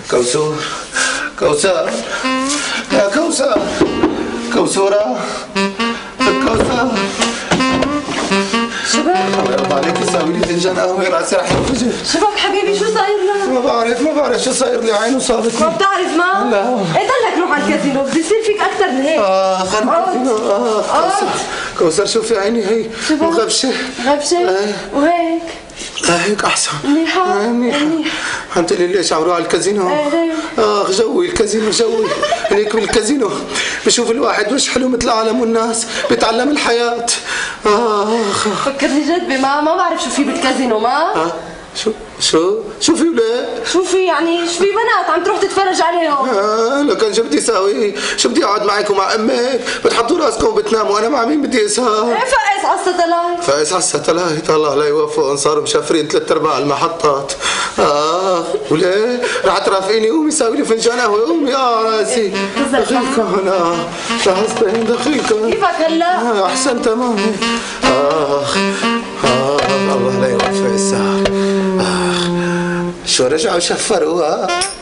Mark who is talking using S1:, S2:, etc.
S1: كوثر كوثر يا كوثر كوثرة كوثر
S2: شباب
S1: الله يرضى عليك ساوي لي فنجان قهوة راسي راح ينفجر.
S2: شباب حبيبي شو صاير لك؟
S1: ما بعرف شو صاير لي، عينه صابتني.
S2: ما بتعرف ما؟
S1: لا
S2: ايه ضلك روح على الكازينو، بده يصير فيك أكثر من هيك.
S1: كوثر كوثر شوفي عيني هي مغبشة
S2: وهيك
S1: هيك احسن.
S2: منيحة
S1: منيحة. انت اللي ليش عم روح على الكازينو؟ جوي الكازينو جوي. هنيك بالكازينو بشوف الواحد وش حلو مثل عالم والناس، بيتعلم الحياة.
S2: فكرني جد ما بعرف شو في بالكازينو ما؟
S1: شو في ولاد؟
S2: شو في يعني؟ شو في بنات عم تروح تتفرج عليهم؟
S1: لكن شو بدي اساوي؟ شو بدي اقعد معك ومع امك؟ بتحطوا راسكم وبتناموا وانا مع مين بدي اسهر؟
S2: فايز على الستلايت.
S1: فايز على الستلايت، الله لا يوفقهم، صاروا مشفرين 3/4 المحطات. وليه؟ رح ترافقيني، قومي ساوي لي فنجان قهوه، قومي راسي. دخيلكم لحظتين دخيلكم.
S2: كيفك هلا؟
S1: احسن تمام. الله لا يوفق السهر. شو رجعوا شفروا